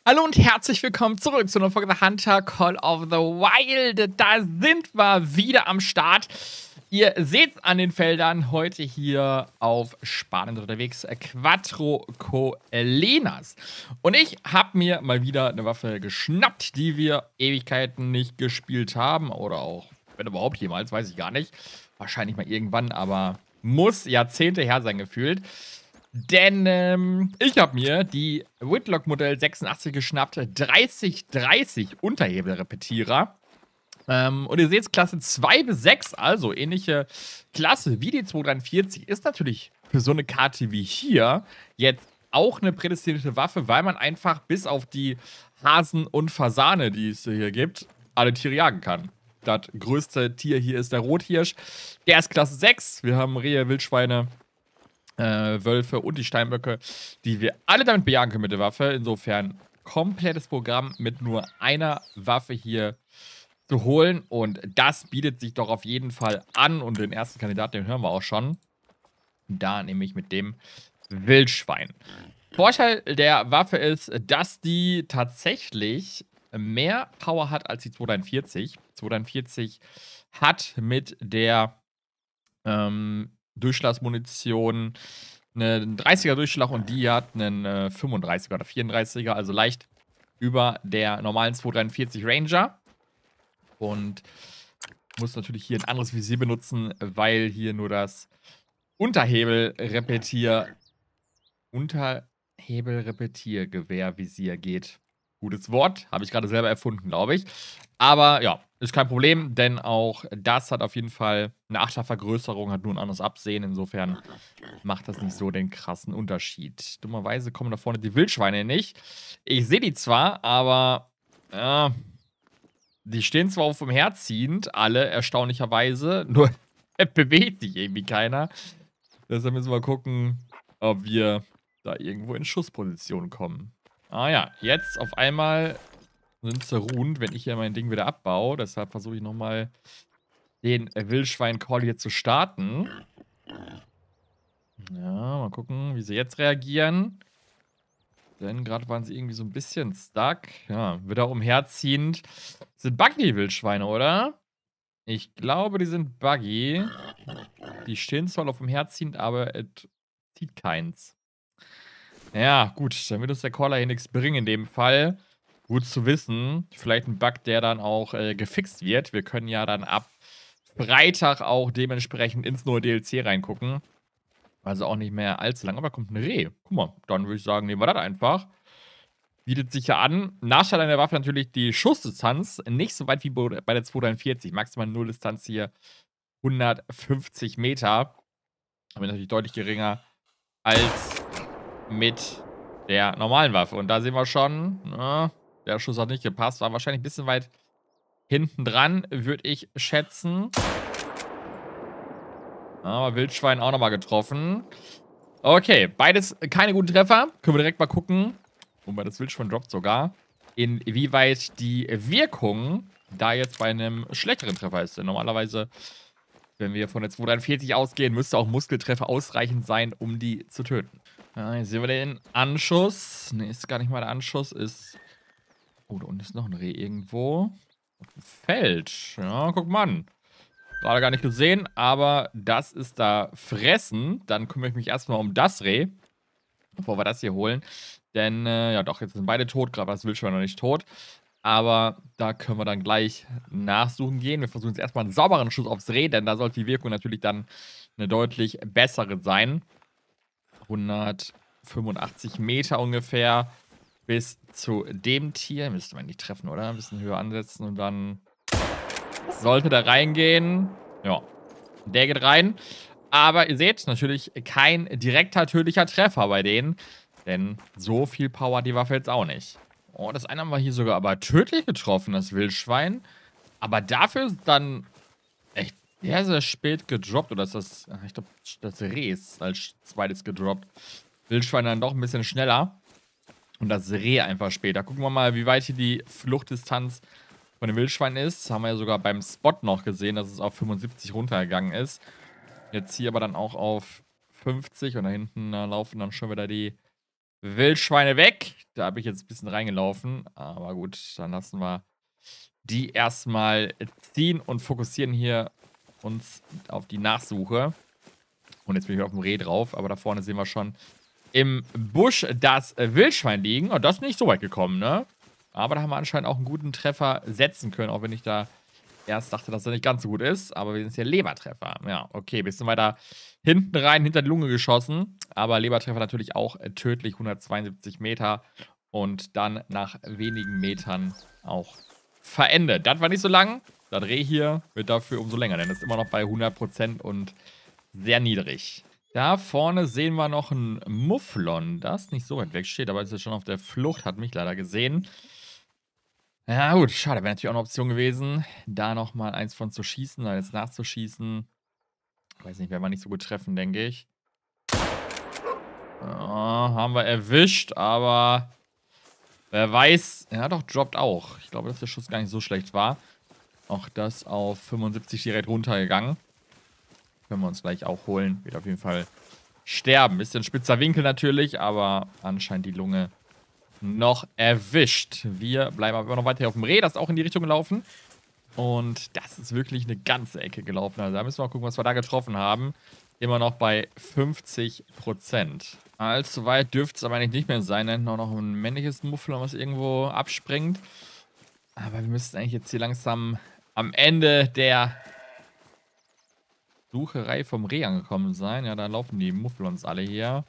Hallo und herzlich willkommen zurück zu einer Folge The Hunter Call of the Wild. Da sind wir wieder am Start. Ihr seht an den Feldern heute hier auf Spanien unterwegs Quattro Colenas. Und ich habe mir mal wieder eine Waffe geschnappt, die wir Ewigkeiten nicht gespielt haben. Oder auch, wenn überhaupt jemals, weiß ich gar nicht. Wahrscheinlich mal irgendwann, aber muss Jahrzehnte her sein gefühlt. Denn ich habe mir die Whitlock Modell 86 geschnappt, 3030 Unterhebelrepetierer. Und ihr seht, Klasse 2 bis 6, also ähnliche Klasse wie die 243, ist natürlich für so eine Karte wie hier jetzt auch eine prädestinierte Waffe, weil man einfach bis auf die Hasen und Fasane, die es hier gibt, alle Tiere jagen kann. Das größte Tier hier ist der Rothirsch. Der ist Klasse 6. Wir haben Rehe, Wildschweine, Wölfe und die Steinböcke, die wir alle damit bejagen können mit der Waffe. Insofern komplettes Programm mit nur einer Waffe hier zu holen. Und das bietet sich doch auf jeden Fall an. Und den ersten Kandidaten, den hören wir auch schon. Da nämlich mit dem Wildschwein. Vorteil der Waffe ist, dass die tatsächlich mehr Power hat als die 243. 243 hat mit der Durchschlagsmunition einen 30er Durchschlag und die hat einen 35er oder 34er, also leicht über der normalen 243 Ranger. Und muss natürlich hier ein anderes Visier benutzen, weil hier nur das Unterhebelrepetiergewehrvisier geht. Gutes Wort, habe ich gerade selber erfunden, glaube ich. Aber ja, ist kein Problem, denn auch das hat auf jeden Fall eine 8er Vergrößerung, hat nur ein anderes Absehen. Insofern macht das nicht so den krassen Unterschied. Dummerweise kommen da vorne die Wildschweine nicht. Ich sehe die zwar, aber die stehen zwar auf dem Herziehend, alle erstaunlicherweise, nur bewegt sich irgendwie keiner. Deshalb müssen wir gucken, ob wir da irgendwo in Schussposition kommen. Ah ja, jetzt auf einmal sind sie ruhend, wenn ich hier mein Ding wieder abbaue. Deshalb versuche ich nochmal den Wildschwein-Call hier zu starten. Ja, mal gucken, wie sie jetzt reagieren. Denn gerade waren sie irgendwie so ein bisschen stuck. Ja, wieder umherziehend. Sind buggy, die Wildschweine, oder? Ich glaube, die sind buggy. Die stehen zwar auf dem Herziehend, aber es zieht keins. Ja, gut, dann wird uns der Caller hier nichts bringen in dem Fall. Gut zu wissen. Vielleicht ein Bug, der dann auch gefixt wird. Wir können ja dann ab Freitag auch dementsprechend ins neue DLC reingucken. Also auch nicht mehr allzu lang. Aber kommt ein Reh. Guck mal, dann würde ich sagen, nehmen wir das einfach. Bietet sich ja an. Nachteil an der Waffe natürlich die Schussdistanz. Nicht so weit wie bei der 243. Maximal Nulldistanz hier 150 Meter. Aber natürlich deutlich geringer als mit der normalen Waffe. Und da sehen wir schon, der Schuss hat nicht gepasst. War wahrscheinlich ein bisschen weit hinten dran, würde ich schätzen. Aber Wildschwein auch nochmal getroffen. Okay, beides keine guten Treffer. Können wir direkt mal gucken. Wobei das Wildschwein droppt sogar. Inwieweit die Wirkung da jetzt bei einem schlechteren Treffer ist. Denn normalerweise, wenn wir von der 243 ausgehen, müsste auch Muskeltreffer ausreichend sein, um die zu töten. Ja, hier sehen wir den Anschuss. Ne, ist gar nicht mal der Anschuss. Ist. Oh, da unten ist noch ein Reh irgendwo. Auf dem Feld. Ja, guck mal an. Gerade gar nicht gesehen, aber das ist da Fressen. Dann kümmere ich mich erstmal um das Reh, bevor wir das hier holen. Denn, ja doch, jetzt sind beide tot. Gerade das Wildschwein noch nicht tot. Aber da können wir dann gleich nachsuchen gehen. Wir versuchen jetzt erstmal einen sauberen Schuss aufs Reh, denn da sollte die Wirkung natürlich dann eine deutlich bessere sein. 185 Meter ungefähr bis zu dem Tier. Müsste man nicht treffen, oder? Ein bisschen höher ansetzen und dann sollte der reingehen. Ja, der geht rein. Aber ihr seht, natürlich kein direkter tödlicher Treffer bei denen. Denn so viel Power hat die Waffe jetzt auch nicht. Oh, das eine haben wir hier sogar aber tödlich getroffen, das Wildschwein. Aber dafür ist dann echt sehr, sehr spät gedroppt. Oder ist das, ich glaube, das Reh ist als zweites gedroppt. Wildschwein dann doch ein bisschen schneller. Und das Reh einfach später. Gucken wir mal, wie weit hier die Fluchtdistanz von dem Wildschwein ist. Das haben wir ja sogar beim Spot noch gesehen, dass es auf 75 runtergegangen ist. Jetzt hier aber dann auch auf 50. Und da hinten laufen dann schon wieder die Wildschweine weg. Da habe ich jetzt ein bisschen reingelaufen. Aber gut, dann lassen wir die erstmal ziehen und fokussieren hier uns auf die Nachsuche. Und jetzt bin ich auf dem Reh drauf. Aber da vorne sehen wir schon im Busch das Wildschwein liegen. Und das ist nicht so weit gekommen, ne? Aber da haben wir anscheinend auch einen guten Treffer setzen können. Auch wenn ich da erst dachte, dass er nicht ganz so gut ist. Aber wir sind hier Lebertreffer. Ja, okay. Bisschen weiter hinten rein, hinter die Lunge geschossen. Aber Lebertreffer natürlich auch tödlich. 172 Meter. Und dann nach wenigen Metern auch verendet. Das war nicht so lang. Das Reh hier wird dafür umso länger. Denn es ist immer noch bei 100% und sehr niedrig. Da vorne sehen wir noch ein Mufflon, das nicht so weit weg steht, aber ist ja schon auf der Flucht, hat mich leider gesehen. Ja gut, schade, wäre natürlich auch eine Option gewesen, da nochmal eins von zu schießen, da jetzt nachzuschießen. Weiß nicht, werden wir nicht so gut treffen, denke ich. Ja, haben wir erwischt, aber wer weiß, ja doch, droppt auch. Ich glaube, dass der Schuss gar nicht so schlecht war. Auch das auf 75 direkt runtergegangen. Können wir uns gleich auch holen. Wird auf jeden Fall sterben. Bisschen spitzer Winkel natürlich, aber anscheinend die Lunge noch erwischt. Wir bleiben aber noch weiter hier auf dem Reh. Das ist auch in die Richtung gelaufen. Und das ist wirklich eine ganze Ecke gelaufen. Also da müssen wir mal gucken, was wir da getroffen haben. Immer noch bei 50%. Allzu weit dürfte es aber eigentlich nicht mehr sein. Da hinten auch noch ein männliches Mufflon, was irgendwo abspringt. Aber wir müssten eigentlich jetzt hier langsam am Ende der Sucherei vom Reh angekommen sein. Ja, da laufen die Mufflons alle hier.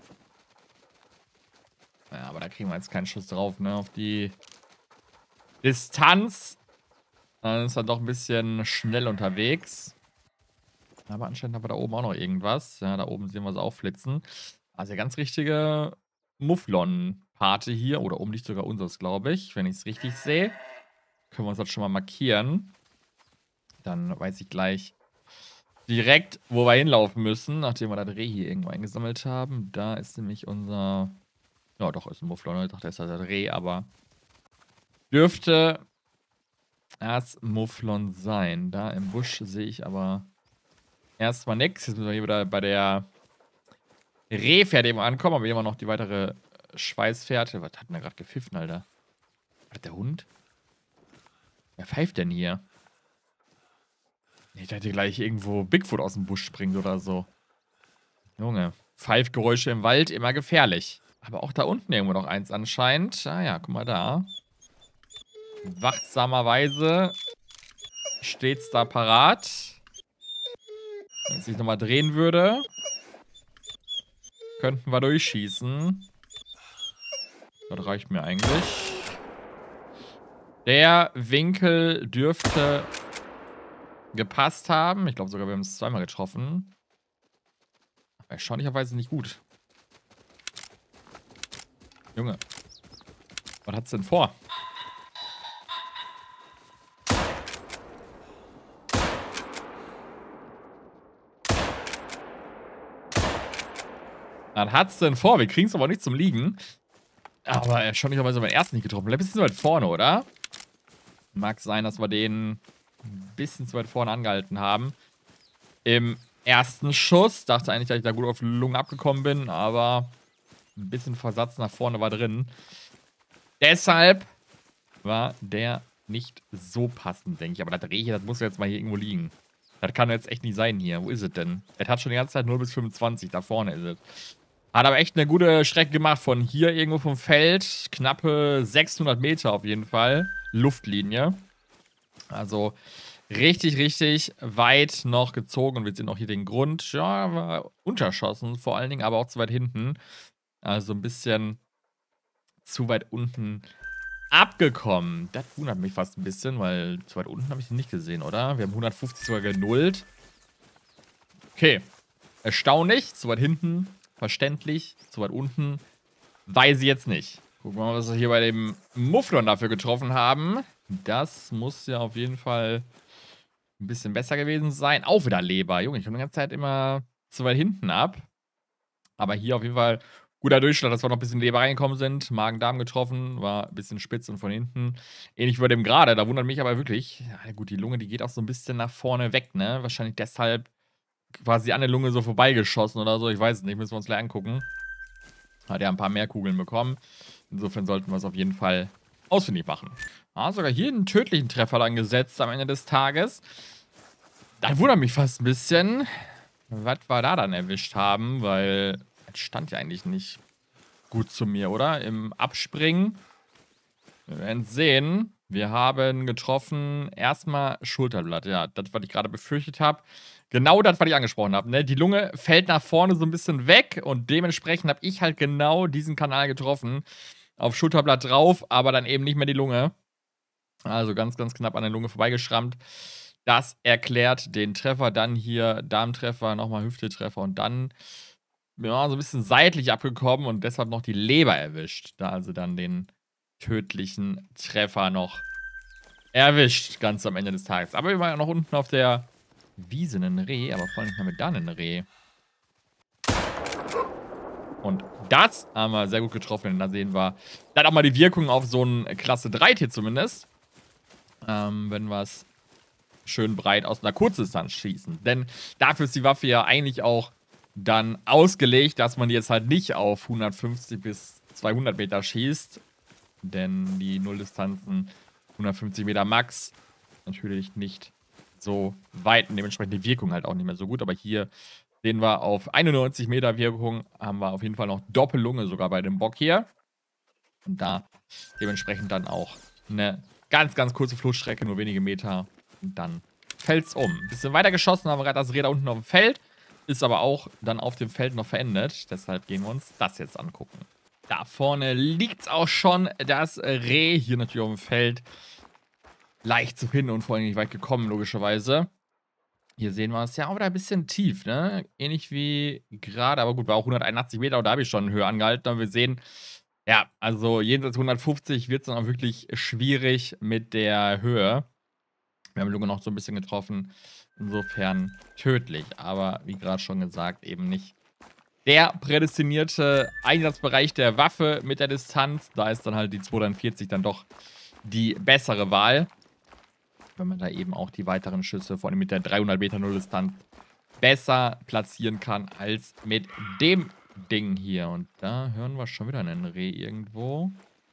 Ja, aber da kriegen wir jetzt keinen Schuss drauf, ne? Auf die Distanz. Dann ist er doch ein bisschen schnell unterwegs. Aber anscheinend haben wir da oben auch noch irgendwas. Ja, da oben sehen wir sie auch flitzen. Also eine ganz richtige Mufflon-Party hier. Oder oben liegt sogar unseres, glaube ich. Wenn ich es richtig sehe. Können wir uns das schon mal markieren. Dann weiß ich gleich direkt, wo wir hinlaufen müssen, nachdem wir das Reh hier irgendwo eingesammelt haben. Da ist nämlich unser... Ja, doch, ist ein Mufflon. Ich dachte, das ist das Reh, aber dürfte das Mufflon sein. Da im Busch sehe ich aber erstmal nichts. Jetzt müssen wir hier wieder bei der Rehfährte eben ankommen, aber immer noch die weitere Schweißfährte. Was hat denn da gerade gepfiffen, Alter? War das der Hund? Wer pfeift denn hier? Ich dachte gleich irgendwo Bigfoot aus dem Busch springt oder so. Junge, Pfeifgeräusche im Wald, immer gefährlich. Aber auch da unten irgendwo noch eins anscheinend. Ah ja, guck mal da. Wachsamerweise steht's da parat. Wenn es sich nochmal drehen würde, könnten wir durchschießen. Das reicht mir eigentlich. Der Winkel dürfte gepasst haben. Ich glaube sogar, wir haben es zweimal getroffen. Aber erstaunlicherweise nicht gut. Junge. Was hat's denn vor? Was hat's denn vor? Wir kriegen es aber nicht zum Liegen. Aber erstaunlicherweise beim ersten nicht getroffen. Vielleicht ein bisschen weit vorne, oder? Mag sein, dass wir den ein bisschen zu weit vorne angehalten haben. Im ersten Schuss. Dachte eigentlich, dass ich da gut auf die Lungen abgekommen bin, aber ein bisschen Versatz nach vorne war drin. Deshalb war der nicht so passend, denke ich. Aber das Reh hier, das muss jetzt mal hier irgendwo liegen. Das kann jetzt echt nicht sein hier. Wo ist es denn? Es hat schon die ganze Zeit 0 bis 25. Da vorne ist es. Hat aber echt eine gute Strecke gemacht. Von hier irgendwo vom Feld. Knappe 600 Meter auf jeden Fall. Luftlinie. Also richtig, richtig weit noch gezogen. Und wir sehen auch hier den Grund. Ja, war unterschossen vor allen Dingen, aber auch zu weit hinten. Also ein bisschen zu weit unten abgekommen. Das wundert mich fast ein bisschen, weil zu weit unten habe ich ihn nicht gesehen, oder? Wir haben 150 sogar genullt. Okay. Erstaunlich. Zu weit hinten. Verständlich. Zu weit unten. Weiß ich jetzt nicht. Gucken wir mal, was wir hier bei dem Mufflon dafür getroffen haben. Das muss ja auf jeden Fall ein bisschen besser gewesen sein. Auch wieder Leber. Junge, ich komme die ganze Zeit immer zu weit hinten ab. Aber hier auf jeden Fall guter Durchschlag, dass wir noch ein bisschen Leber reingekommen sind. Magen-Darm getroffen, war ein bisschen spitz und von hinten. Ähnlich wie bei dem gerade, da wundert mich aber wirklich. Ja, gut, die Lunge, die geht auch so ein bisschen nach vorne weg, ne? Wahrscheinlich deshalb quasi an der Lunge so vorbeigeschossen oder so. Ich weiß es nicht, müssen wir uns gleich angucken. Hat er ein paar mehr Kugeln bekommen. Insofern sollten wir es auf jeden Fall ausfindig machen. Sogar hier einen tödlichen Treffer dann gesetzt am Ende des Tages. Das wundert mich fast ein bisschen, was wir da dann erwischt haben, weil es stand ja eigentlich nicht gut zu mir, oder? Im Abspringen. Wir werden sehen. Wir haben getroffen, erstmal Schulterblatt. Ja, das, was ich gerade befürchtet habe. Genau das, was ich angesprochen habe. Ne? Die Lunge fällt nach vorne so ein bisschen weg und dementsprechend habe ich halt genau diesen Kanal getroffen. Auf Schulterblatt drauf, aber dann eben nicht mehr die Lunge. Also ganz, ganz knapp an der Lunge vorbeigeschrammt. Das erklärt den Treffer. Dann hier Darmtreffer, nochmal Hüftetreffer und dann ja, so ein bisschen seitlich abgekommen und deshalb noch die Leber erwischt. Da also dann den tödlichen Treffer noch erwischt, ganz am Ende des Tages. Aber wir waren ja noch unten auf der Wiese ein Reh, aber vor allem haben wir da ein Reh. Und das haben wir sehr gut getroffen, denn da sehen wir dann auch mal die Wirkung auf so ein Klasse 3 Tier zumindest. Wenn wir es schön breit aus einer Kurzdistanz schießen. Denn dafür ist die Waffe ja eigentlich auch dann ausgelegt, dass man jetzt halt nicht auf 150 bis 200 Meter schießt. Denn die Nulldistanzen 150 Meter Max natürlich nicht so weit und dementsprechend die Wirkung halt auch nicht mehr so gut. Aber hier sehen wir auf 91 Meter Wirkung, haben wir auf jeden Fall noch Doppellunge sogar bei dem Bock hier. Und da dementsprechend dann auch eine ganz, ganz kurze Flussstrecke, nur wenige Meter. Und dann fällt's um. Ein bisschen weiter geschossen, haben wir gerade das Reh da unten auf dem Feld. Ist aber auch dann auf dem Feld noch verendet. Deshalb gehen wir uns das jetzt angucken. Da vorne liegt auch schon das Reh. Hier natürlich auf dem Feld. Leicht zu finden und vor allem nicht weit gekommen, logischerweise. Hier sehen wir es ja auch wieder ein bisschen tief, ne? Ähnlich wie gerade, aber gut, war auch 181 Meter und da habe ich schon Höhe angehalten. Und wir sehen, ja, also jenseits 150 wird es dann auch wirklich schwierig mit der Höhe. Wir haben Lunge noch so ein bisschen getroffen. Insofern tödlich. Aber wie gerade schon gesagt, eben nicht der prädestinierte Einsatzbereich der Waffe mit der Distanz. Da ist dann halt die 240 dann doch die bessere Wahl. Wenn man da eben auch die weiteren Schüsse, vor allem mit der 300 Meter Nulldistanz, besser platzieren kann als mit dem Ding hier. Und da hören wir schon wieder einen Reh irgendwo.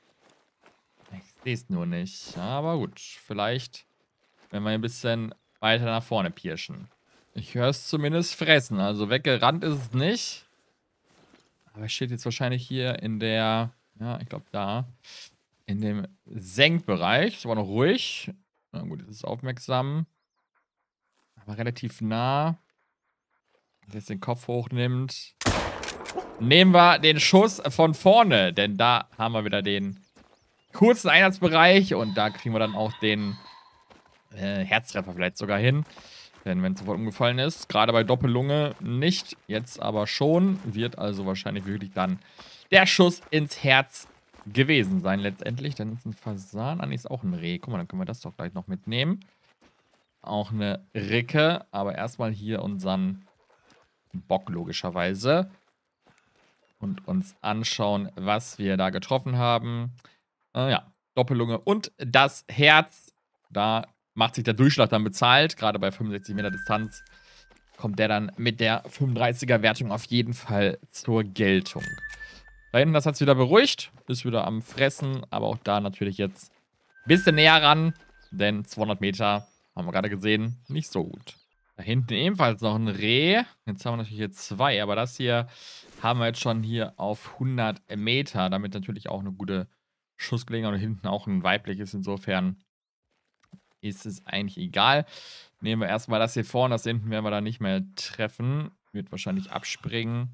Ich sehe es nur nicht. Aber gut, vielleicht, wenn wir ein bisschen weiter nach vorne pirschen. Ich höre es zumindest fressen. Also weggerannt ist es nicht. Aber es steht jetzt wahrscheinlich hier in der, ja, ich glaube da, in dem Senkbereich. Ist aber noch ruhig. Na gut, jetzt ist es aufmerksam. Aber relativ nah. Wenn jetzt den Kopf hochnimmt, nehmen wir den Schuss von vorne. Denn da haben wir wieder den kurzen Einsatzbereich. Und da kriegen wir dann auch den Herztreffer vielleicht sogar hin. Denn wenn es sofort umgefallen ist, gerade bei Doppellunge nicht, jetzt aber schon, wird also wahrscheinlich wirklich dann der Schuss ins Herz gewesen sein letztendlich. Dann ist ein Fasan, ist auch ein Reh. Guck mal, dann können wir das doch gleich noch mitnehmen. Auch eine Ricke, aber erstmal hier unseren Bock logischerweise. Und uns anschauen, was wir da getroffen haben. Ja, Doppellunge und das Herz. Da macht sich der Durchschlag dann bezahlt. Gerade bei 65 Meter Distanz kommt der dann mit der 35er Wertung auf jeden Fall zur Geltung. Da hinten, das hat es wieder beruhigt. Ist wieder am Fressen. Aber auch da natürlich jetzt ein bisschen näher ran. Denn 200 Meter, haben wir gerade gesehen, nicht so gut. Da hinten ebenfalls noch ein Reh. Jetzt haben wir natürlich hier zwei. Aber das hier haben wir jetzt schon hier auf 100 Meter. Damit natürlich auch eine gute Schussgelegenheit. Und hinten auch ein weibliches. Insofern ist es eigentlich egal. Nehmen wir erstmal das hier vorne. Das hinten werden wir dann nicht mehr treffen. Wird wahrscheinlich abspringen.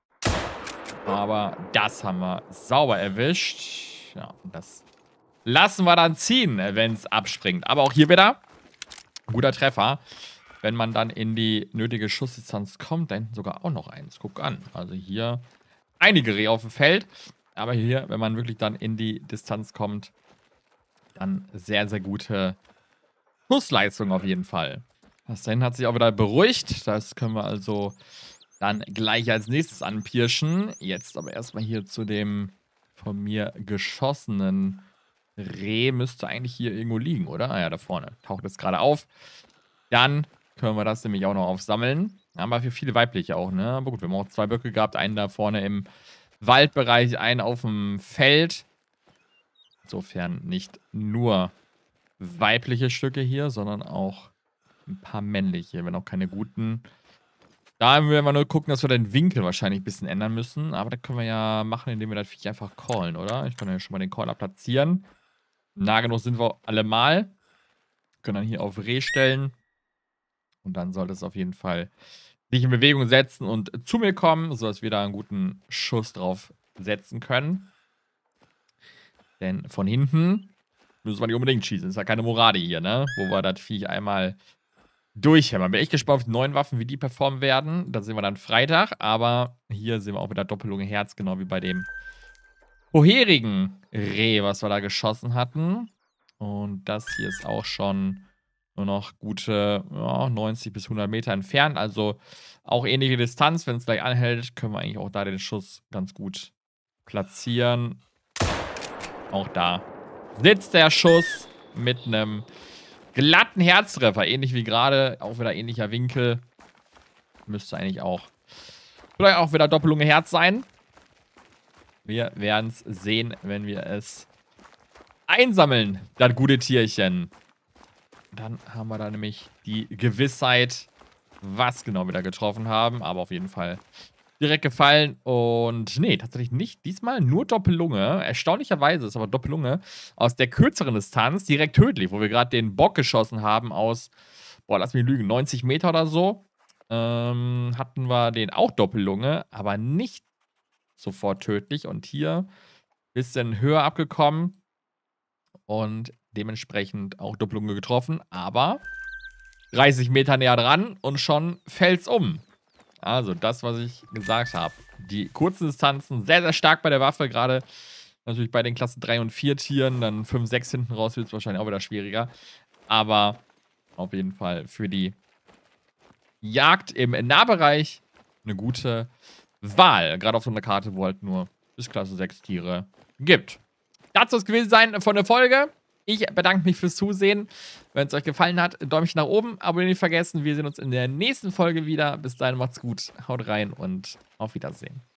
Aber das haben wir sauber erwischt. Ja, und das lassen wir dann ziehen, wenn es abspringt. Aber auch hier wieder guter Treffer. Wenn man dann in die nötige Schussdistanz kommt, da hinten sogar auch noch eins. Guck an. Also hier einige Rehe auf dem Feld. Aber hier, wenn man wirklich dann in die Distanz kommt, dann sehr, sehr gute Schussleistung auf jeden Fall. Das da hinten hat sich auch wieder beruhigt. Das können wir also dann gleich als nächstes anpirschen. Jetzt aber erstmal hier zu dem von mir geschossenen Reh. Müsste eigentlich hier irgendwo liegen, oder? Ah ja, da vorne. Taucht jetzt gerade auf. Dann können wir das nämlich auch noch aufsammeln. Da haben wir für viele weibliche auch, ne? Aber gut, wir haben auch zwei Böcke gehabt. Einen da vorne im Waldbereich, einen auf dem Feld. Insofern nicht nur weibliche Stücke hier, sondern auch ein paar männliche, wenn auch keine guten. Da werden wir nur gucken, dass wir den Winkel wahrscheinlich ein bisschen ändern müssen. Aber das können wir ja machen, indem wir das Viech einfach callen, oder? Ich kann ja schon mal den Caller platzieren. Nah genug sind wir allemal. Können dann hier auf Reh stellen. Und dann sollte es auf jeden Fall sich in Bewegung setzen und zu mir kommen, sodass wir da einen guten Schuss drauf setzen können. Denn von hinten müssen wir nicht unbedingt schießen. Ist ja keine Moradi hier, ne? Wo wir das Viech einmal durchhämmern. Bin echt gespannt auf die neuen Waffen, wie die performen werden. Da sehen wir dann Freitag. Aber hier sehen wir auch wieder Doppellunge Herz, genau wie bei dem vorherigen Reh, was wir da geschossen hatten. Und das hier ist auch schon nur noch gute 90 bis 100 Meter entfernt. Also auch ähnliche Distanz. Wenn es gleich anhält, können wir eigentlich auch da den Schuss ganz gut platzieren. Auch da sitzt der Schuss mit einem glatten Herztreffer. Ähnlich wie gerade. Auch wieder ähnlicher Winkel. Müsste eigentlich auch vielleicht auch wieder Doppellunge Herz sein. Wir werden es sehen, wenn wir es einsammeln, das gute Tierchen. Dann haben wir da nämlich die Gewissheit, was genau wir da getroffen haben. Aber auf jeden Fall direkt gefallen. Und nee, tatsächlich nicht. Diesmal nur Doppellunge. Erstaunlicherweise ist aber Doppellunge aus der kürzeren Distanz direkt tödlich. Wo wir gerade den Bock geschossen haben aus, boah, lass mich lügen, 90 Meter oder so. Hatten wir den auch Doppellunge, aber nicht sofort tödlich. Und hier ein bisschen höher abgekommen. Und dementsprechend auch Doppellunge getroffen. Aber 30 Meter näher dran und schon fällt's um. Also das, was ich gesagt habe. Die kurzen Distanzen sehr, sehr stark bei der Waffe. Gerade natürlich bei den Klasse 3 und 4 Tieren. Dann 5, 6 hinten raus wird es wahrscheinlich auch wieder schwieriger. Aber auf jeden Fall für die Jagd im Nahbereich eine gute Wahl. Gerade auf so einer Karte, wo halt nur bis Klasse 6 Tiere gibt. Das soll es gewesen sein von der Folge. Ich bedanke mich fürs Zusehen. Wenn es euch gefallen hat, Däumchen nach oben, abonnieren nicht vergessen. Wir sehen uns in der nächsten Folge wieder. Bis dahin macht's gut, haut rein und auf Wiedersehen.